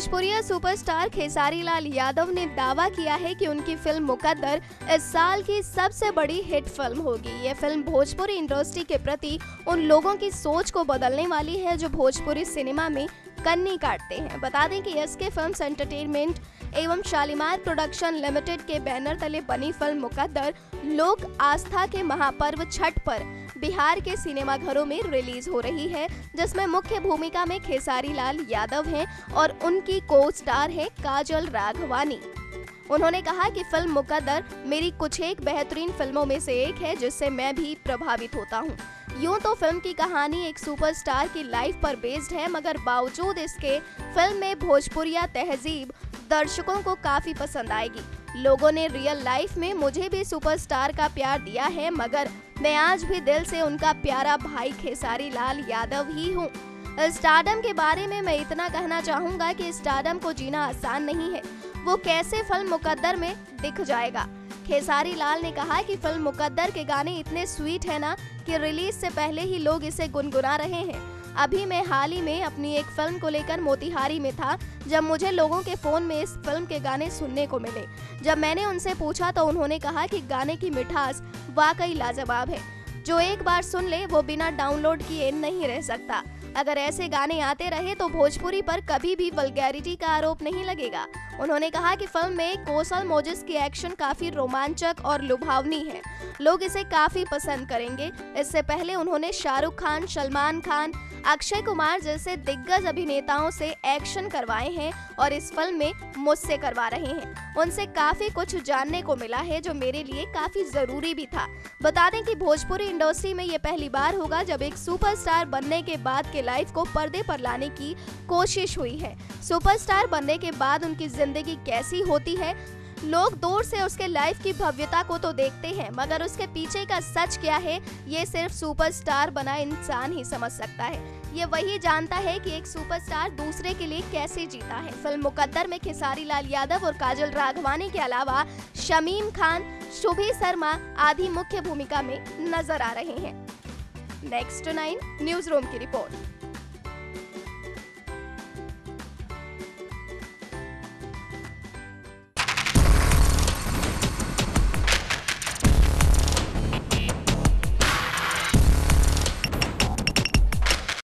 Bhojpuri superstar Khesari Lal Yadav ने दावा किया है कि उनकी फिल्म मुकद्दर इस साल की सबसे बड़ी हिट फिल्म होगी। ये फिल्म भोजपुरी इंडस्ट्री के प्रति उन लोगों की सोच को बदलने वाली है जो भोजपुरी सिनेमा में कन्नी काटते हैं। बता दें कि एसके फिल्म्स एंटरटेनमेंट एवं शालीमार प्रोडक्शन लिमिटेड के बैनर तले बनी फिल्म मुकद्दर लोक आस्था के महापर्व छठ पर बिहार के सिनेमाघरों में रिलीज हो रही है, जिसमें मुख्य भूमिका में खेसारी लाल यादव हैं और उनकी को स्टार है काजल राघवानी। उन्होंने कहा कि फिल्म मुकद्दर मेरी कुछ एक बेहतरीन फिल्मों में से एक है जिससे मैं भी प्रभावित होता हूँ। यूं तो फिल्म की कहानी एक सुपरस्टार की लाइफ पर बेस्ड है, मगर बावजूद इसके फिल्म में भोजपुरिया तहजीब दर्शकों को काफी पसंद आएगी। लोगों ने रियल लाइफ में मुझे भी सुपरस्टार का प्यार दिया है, मगर मैं आज भी दिल से उनका प्यारा भाई खेसारी लाल यादव ही हूँ। स्टारडम के बारे में मैं इतना कहना चाहूँगा कि स्टारडम को जीना आसान नहीं है, वो कैसे फिल्म मुकद्दर में दिख जाएगा। खेसारी लाल ने कहा कि फिल्म मुकद्दर के गाने इतने स्वीट है ना कि रिलीज से पहले ही लोग इसे गुनगुना रहे हैं। अभी मैं हाल ही में अपनी एक फिल्म को लेकर मोतिहारी में था जब मुझे लोगों के फोन में इस फिल्म के गाने सुनने को मिले। जब मैंने उनसे पूछा तो उन्होंने कहा कि गाने की मिठास वाकई लाजवाब है, जो एक बार सुन ले वो बिना डाउनलोड किए नहीं रह सकता। अगर ऐसे गाने आते रहे तो भोजपुरी पर कभी भी वल्गैरिटी का आरोप नहीं लगेगा। उन्होंने कहा कि फिल्म में कौशल मोजिस की एक्शन काफी रोमांचक और लुभावनी है, लोग इसे काफी पसंद करेंगे। इससे पहले उन्होंने शाहरुख खान, सलमान खान, अक्षय कुमार जैसे दिग्गज अभिनेताओं से एक्शन करवाए हैं और इस फिल्म में मुझसे करवा रहे हैं। उनसे काफी कुछ जानने को मिला है जो मेरे लिए काफी जरूरी भी था। बता दें कि भोजपुरी इंडस्ट्री में ये पहली बार होगा जब एक सुपरस्टार बनने के बाद के लाइफ को पर्दे पर लाने की कोशिश हुई है। सुपरस्टार बनने के बाद उनकी जिंदगी कैसी होती है, लोग दूर से उसके लाइफ की भव्यता को तो देखते हैं, मगर उसके पीछे का सच क्या है ये सिर्फ सुपरस्टार बना इंसान ही समझ सकता है। ये वही जानता है कि एक सुपरस्टार दूसरे के लिए कैसे जीता है। फिल्म मुकद्दर में खेसारी लाल यादव और काजल राघवानी के अलावा शमीम खान, शुभी शर्मा आदि मुख्य भूमिका में नजर आ रहे हैं। नेक्स्ट 9 न्यूज रूम की रिपोर्ट।